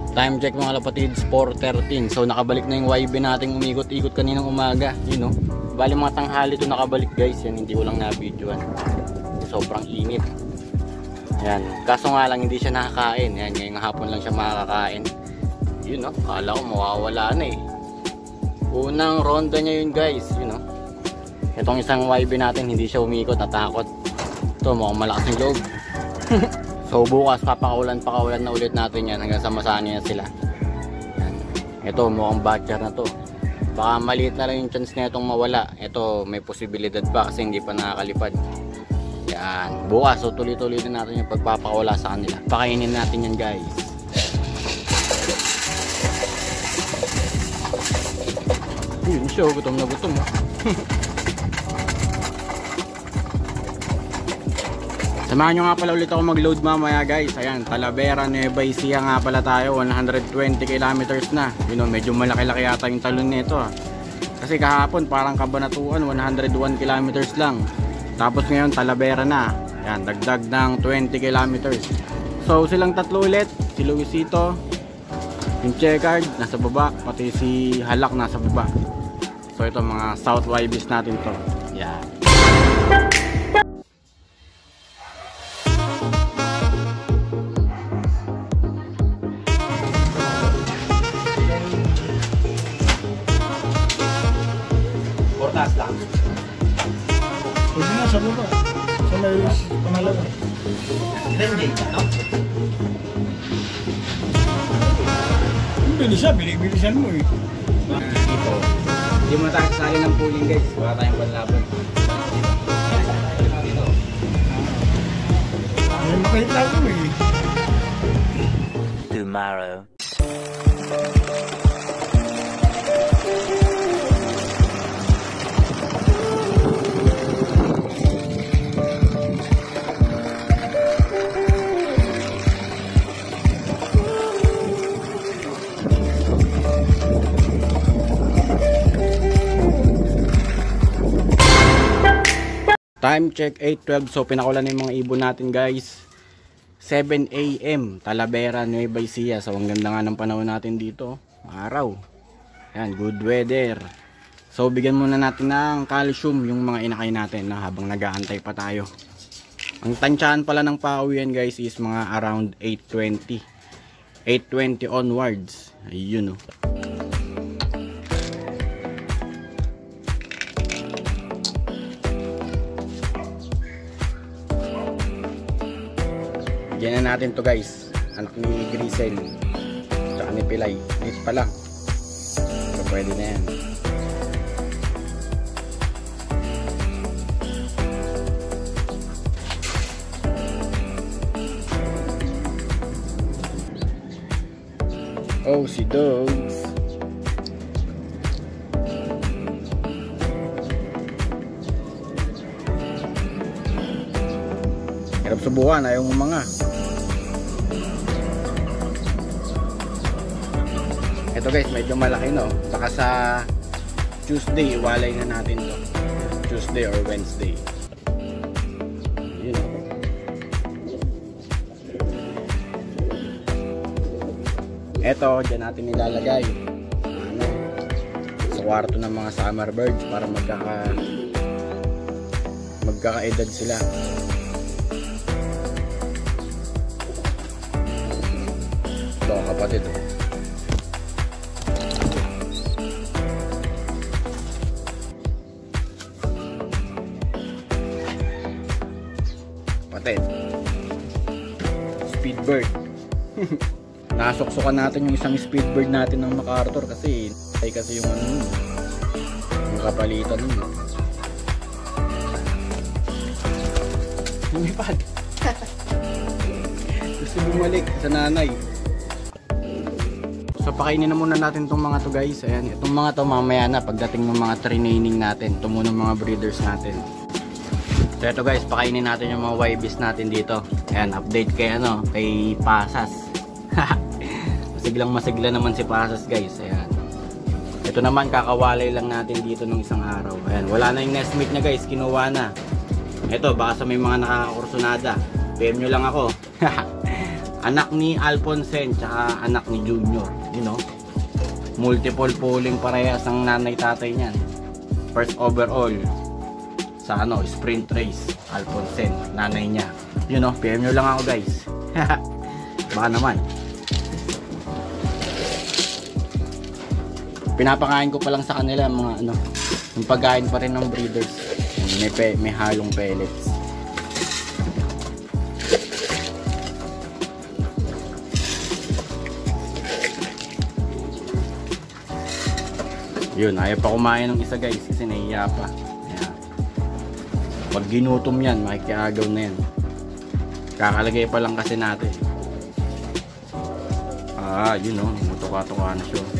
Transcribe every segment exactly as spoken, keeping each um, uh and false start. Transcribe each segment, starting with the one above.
Time check mga kapatids, four thirteen. So nakabalik na yung Y B nating umikot-ikot kaninang umaga. Yun know? Bali mga tanghali ito nakabalik guys. Yan, hindi ko lang na-videoan. Sobrang init. Yan. Kaso nga lang hindi siya nakakain. Yan, ngayong hapon lang siya makakain. Yun no, kala ko mawawala na eh. Unang ronda niya yun guys. Yun no. Itong isang Y B natin hindi siya umikot, natakot. Ito mukhang malakas yung loob. So bukas papakawalan pakawalan na ulit natin yan hanggang sa masanay na sila. Yan. Ito mukhang badger na to. Baka maliit na lang yung chance na itong mawala. Ito may posibilidad pa kasi hindi pa nakakalipad. Yan. Bukas so tuloy-tuloy na natin yung pagpapakawala sa kanila. Pakainin natin yan guys. Yun siya, gutom na gutom. Samahan nyo nga pala ulit ako mag-load mamaya guys. Ayan, Talavera, Nueva Ecija nga pala tayo. one hundred twenty kilometers na. You know, medyo malaki-laki yata yung talon nito ah. Kasi kahapon parang Cabanatuan one hundred one kilometers lang. Tapos ngayon Talavera na. Ayan, dagdag ng twenty kilometers. So silang tatlo ulit. Si Luisito, yung Checkered nasa baba, pati si Halak nasa baba. So ito mga South Y Bs natin to. Ayan. Portas lang. Pwede nga sa baba. Sa may pangalawa. Hindi, no? Bilisan, bilisan mo eh. Dito. Hindi mo tayo sali ng pooling guys. Wala tayong panlaban. Dito. Ay, makahita ko eh. Tomorrow. Time check eight twelve. So pinakulan na yung mga ibon natin guys. seven A M Talavera, Nueva Ecija. So ang ganda nga ng panahon natin dito. Araw. Ayan, good weather. So bigyan muna natin ng calcium yung mga inakay natin na habang nag-aantay pa tayo. Ang tansyahan pala ng pauwian guys is mga around eight twenty. eight twenty onwards. Ayun oh. Bigyan na natin to guys. Anak ni Grisel tsaka ni Pilay. Ito pa lang. So pwede na yan. Oh, si Dogs. Hirap subukan. Ayaw mo mga. Ito guys, medyo malaki no. Saka sa Tuesday, iwalay na natin to. Tuesday or Wednesday. Yun o. Ito, dyan natin nilalagay. Ano, sa kwarto ng mga summer birds para magkaka magkakaedad sila. Ito kapatid o. Speedbird. Nasuksukan natin yung isang speedbird natin ng MacArthur kasi ay kasi yung ano yung kapalitan nun. Lumipad. Gusto bumalik sa nanay. So pakainin na muna natin itong mga to guys. Ayan, itong mga to mamaya na pagdating ng mga training natin. Ito muna mga breeders natin. So ito guys, pakainin natin yung mga Y Bs natin dito. Ayan, update kay ano, kay Pasas. Masiglang masigla naman si Pasas guys. Ayan. Ito naman, kakawalay lang natin dito ng isang araw. Ayan, wala na yung nestmate niya guys, kinuha na. Ito, baka sa may mga nakakakursunada, P M nyo lang ako. Anak ni Alphonsine tsaka anak ni Junior, you know. Multiple pulling parehas ang nanay tatay niyan. First overall sa ano, sprint race, Alphonsine, nanay niya. You know, P M nyo lang ako guys. Baka naman. Pinapakain ko pa lang sa kanila mga ano, yung pagkain pa rin ng breeders. May, pe, may halong pellets. Yun, ayaw pa kumain ng isa guys kasi nahiya pa. Ayan. Pag ginutom yan, makikiagaw na yan. Kakalagay pa lang kasi natin. Ah, yun o, oh, mutuka-tuka na siya.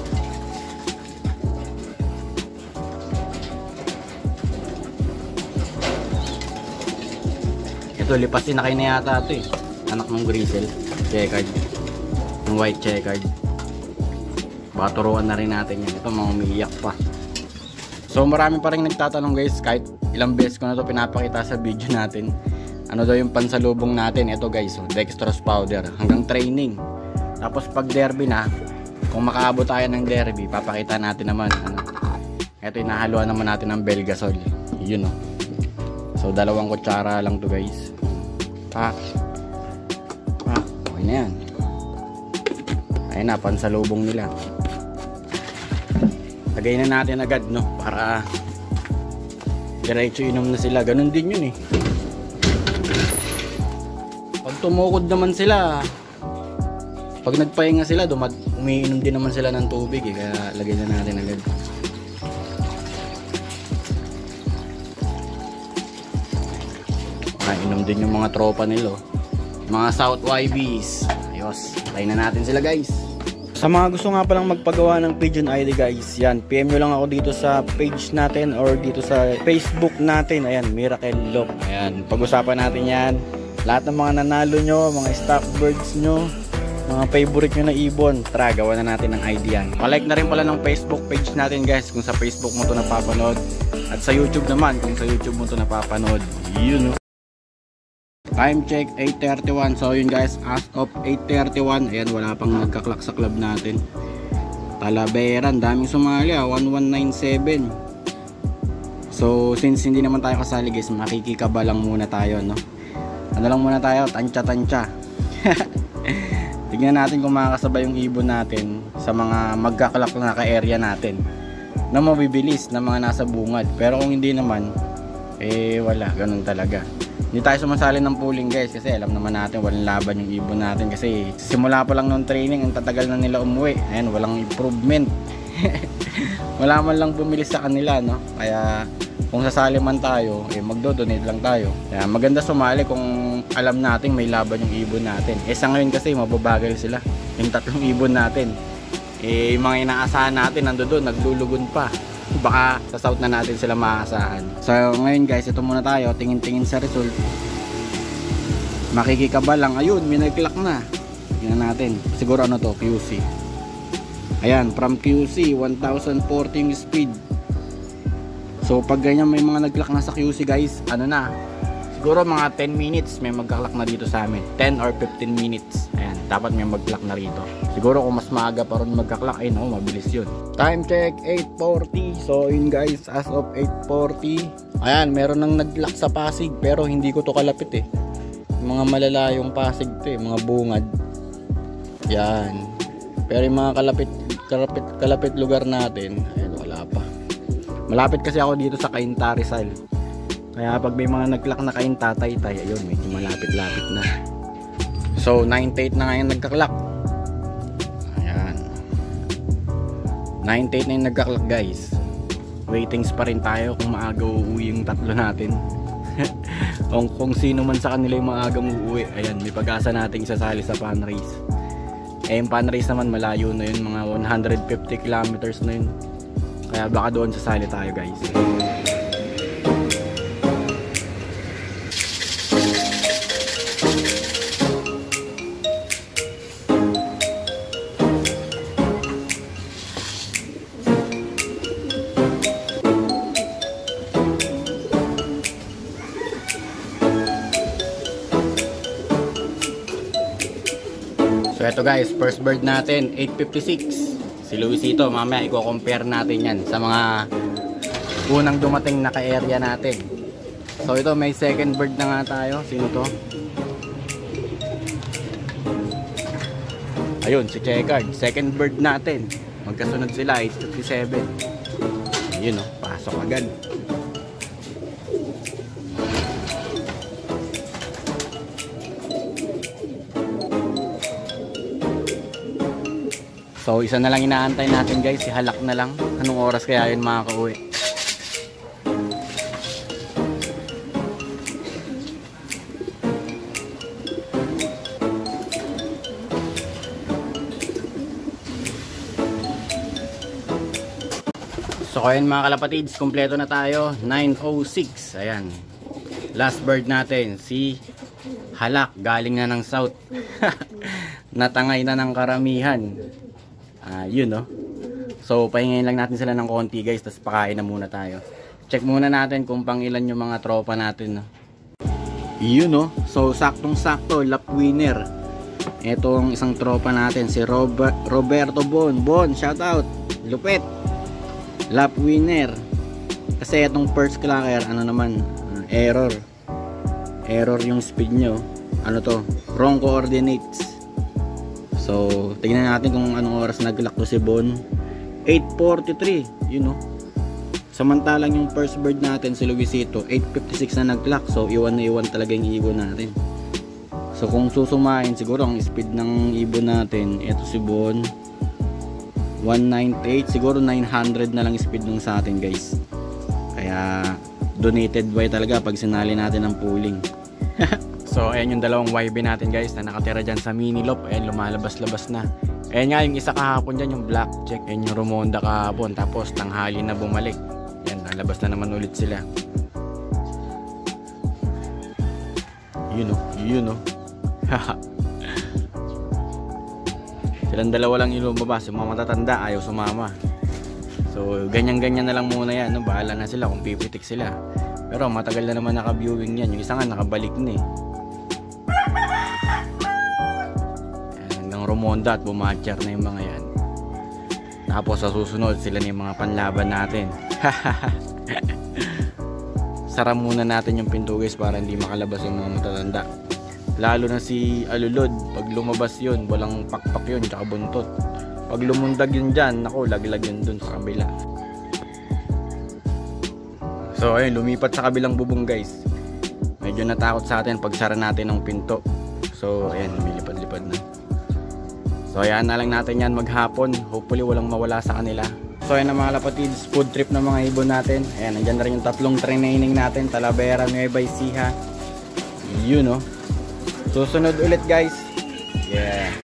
Ito, lipasin na kayo na yata ito eh. Anak ng grizzle, checkered. Yung white checkered. Baka turuan na rin natin yan. Ito mga umiiyak pa. So marami pa rin nagtatanong guys, kahit ilang beses ko na ito pinapakita sa video natin, ano daw yung pansalubong natin. Ito guys, so, dextrose powder hanggang training. Tapos pag derby na, kung makaabot tayo ng derby, papakita natin naman ano. Ito yung nahaluan naman natin ng Belgasol. Yun o. So dalawang kutsara lang to guys. Pak. Pak. Okay na yan. Ayun na, pansalubong nila. Lagay na natin agad no, para diretso inom na sila. Ganun din yun eh. Pag tumukod naman sila, pag nagpahinga sila, dumag umiinom din naman sila ng tubig eh. Kaya lagay na natin agad. Ah, inom din yung mga tropa nila, mga South Y Bs. Ayos, try na natin sila guys. Sa mga gusto nga palang magpagawa ng Pigeon I D guys, yan, P M nyo lang ako dito sa page natin or dito sa Facebook natin. Ayan, Miracle Lock. Ayan, pag-usapan natin yan. Lahat ng mga nanalo nyo, mga stock birds nyo, mga favorite nyo na ibon, tara, gawa na natin ng I D yan. Palike na rin pala ng Facebook page natin guys kung sa Facebook mo to napapanood. At sa YouTube naman kung sa YouTube mo to napapanood. Yun know. Time check eight thirty-one. So yun guys, as of eight thirty-one, ayan, wala pang nagka-clock sa club natin. Talaberan, daming sumali ah, one one nine seven. So since hindi naman tayo kasali guys, makikikaba lang muna tayo no. Ano lang muna tayo, tansya-tansya. Tingnan natin kung makakasabay yung ibon natin sa mga magka-clock na ka-area natin na mabibilis na mga nasa bungad. Pero kung hindi naman, eh wala, ganun talaga. Hindi tayo sumasali ng pooling guys kasi alam naman natin walang laban yung ibon natin kasi simula pa lang ng training ang tatagal na nila umuwi. Ayan, walang improvement. Wala man lang bumili sa kanila no. Kaya kung sasali man tayo, eh magdo-donate lang tayo. Kaya maganda sumali kung alam natin may laban yung ibon natin. Eh sa ngayon kasi mababagal sila. Yung tatlong ibon natin. Eh yung mga inaasahan natin nandoon naglulugon pa. Baka sa south na natin sila maaasahan. So ngayon guys, ito muna tayo, tingin-tingin sa result. Makikikaba lang. Ayun, may nag-clock na. Tingnan natin. Siguro ano to, Q C. Ayan, from Q C one thousand forty yung speed. So pag ganyan may mga nag-clock na sa Q C guys, ano na, siguro mga ten minutes may mag-clock na dito sa amin. Ten or fifteen minutes. Ayan, dapat may mag-clock na rito. Siguro kung mas maaga pa ron magka-clock, ay no, mabilis yun. Time check eight forty. So yun guys, as of eight forty, ayan, meron nang nag-clock sa Pasig pero hindi ko to kalapit eh. Mga malalayong Pasig to eh, mga bungad. Yan. Pero yung mga kalapit kalapit, kalapit lugar natin, ayun, wala pa. Malapit kasi ako dito sa Cainta, Rizal. Kaya pag may mga nag-clock na Cainta, Taytay, ayun, medyo malapit-lapit na. So ninety-eight na ngayon nagka-clock. ninety-eight na yung nagka-clock guys. Waitings pa rin tayo kung maaga uuwi yung tatlo natin. kung, kung sino man sa kanila yung maagang uuwi, ayan, may pag-asa nating sasali sa fan race. Eh yung fan race naman malayo na yun, mga one hundred fifty kilometers na yun. Kaya baka doon sasali tayo guys. So ito guys, first bird natin, eight fifty-six. Si Luisito, mamaya i-compare natin yan sa mga unang dumating na ka-area natin. So ito, may second bird na nga tayo. Sino to? Ayun, si Checkered. Second bird natin. Magkasunod sila, eight fifty-seven. Ayun o, pasok agad. So isa na lang inaantay natin guys, si Halak na lang. Anong oras kaya yun makakauwi? So ayun mga kalapatids, kompleto na tayo. Nine oh six. Ayan, last bird natin, si Halak, galing na ng south. Natangay na ng karamihan. Ah, yun no. So pahingayin lang natin sila ng konti guys, tapos pakain na muna tayo. Check muna natin kung pang ilan yung mga tropa natin, no? Yun no. So saktong sakto, lap winner. Ito ang isang tropa natin, si Robert, Roberto Bon. Bon, shout out. Lupit. Lap winner. Kasi itong first clacker, ano naman, uh, error. Error yung speed nyo. Ano to? Wrong coordinates. So, tingnan natin kung anong oras nag-lock to si Bon. eight forty-three, you know. Samantalang yung first bird natin, si Luisito, eight fifty-six na nag-lock. So, iwan na iwan talaga yung ibon natin. So, kung susumahin, siguro ang speed ng ibon natin, ito si Bon, one ninety-eight, siguro nine hundred na lang speed nung sa atin guys. Kaya, donated by talaga pag sinali natin ang pooling. So ayan yung dalawang Y B natin guys na nakatira dyan sa mini loop. Ayan, lumalabas-labas na. Ayan nga yung isa kahapon dyan, yung black check. Ayan yung Rumonda kahapon. Tapos tanghali na bumalik. Ayan, nalabas na naman ulit sila. Yun o, yun o. Silang dalawa lang yung lumabas. Yung mga matatanda ayaw sumama. So ganyan-ganyan na lang muna yan, no? Bahala na sila kung pipitik sila. Pero matagal na naman naka-viewing yan. Yung isa nga nakabalik na eh. Rumonda at bumatcher na yung mga yan. Tapos sa susunod sila na yung mga panlaban natin. Sara muna natin yung pinto guys para hindi makalabas yung mga matatanda. Lalo na si Alulod, pag lumabas yun, walang pakpak yun tsaka buntot. Pag lumundag yun dyan, naku, laglag yun dun sa kabila. So ayun, lumipat sa kabilang bubong guys. Medyo natakot sa atin pag sara natin ng pinto. So ayan, lumilipad-lipad na. So ayan na lang natin yan maghapon. Hopefully walang mawala sa kanila. So ayan na mga lapatids, food trip ng mga ibon natin. Ayan, nandyan na rin yung tatlong training natin, Talavera, Nueva Ecija. Yun no. Susunod ulit guys. Yeah.